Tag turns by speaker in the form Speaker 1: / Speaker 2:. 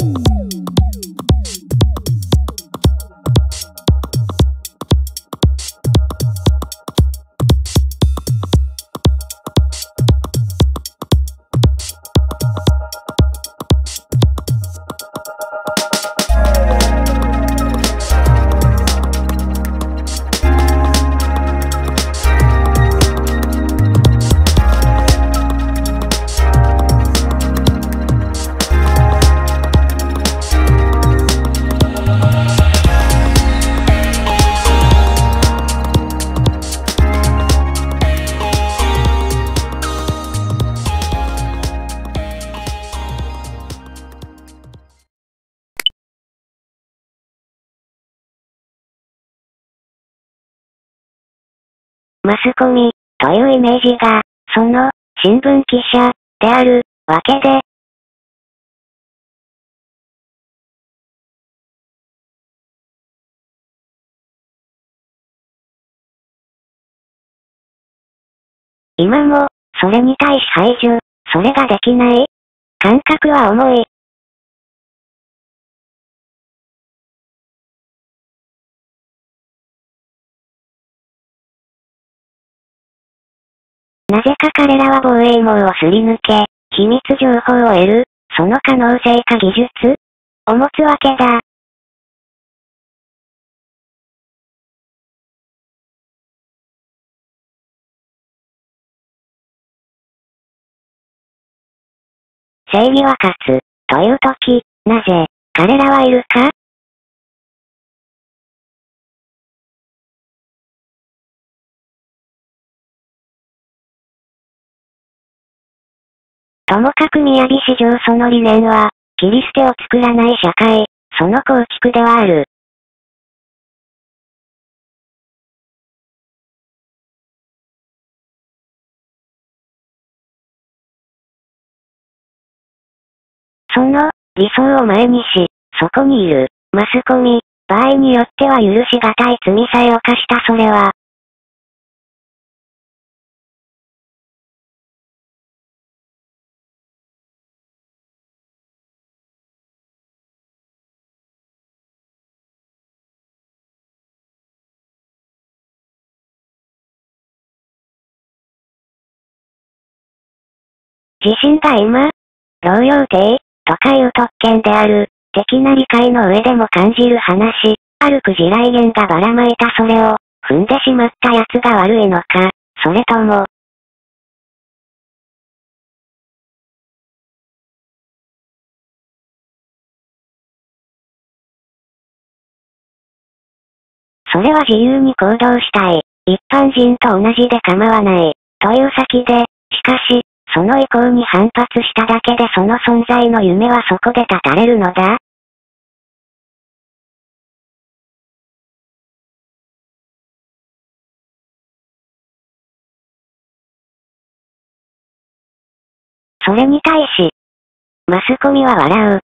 Speaker 1: マスコミ、というイメージが、その、新聞記者、である、わけで。今も、それに対し排除、それができない。感覚は重い。なぜか彼らは防衛網をすり抜け、秘密情報を得る、その可能性か技術を持つわけだ。正義は勝つ、というとき、なぜ、彼らはいるか？ともかく雅史上その理念は、切り捨てを作らない社会、その構築ではある。その、理想を前にし、そこにいる、マスコミ、場合によっては許しがたい罪さえ犯したそれは、自身が今、同様体、とかいう特権である、的な理解の上でも感じる話、あるく地雷原がばらまいたそれを、踏んでしまった奴が悪いのか、それとも、それは自由に行動したい、一般人と同じで構わない、という先で、しかし、その意向に反発しただけでその存在の夢はそこで絶たれるのだ。それに対し、マスコミは笑う。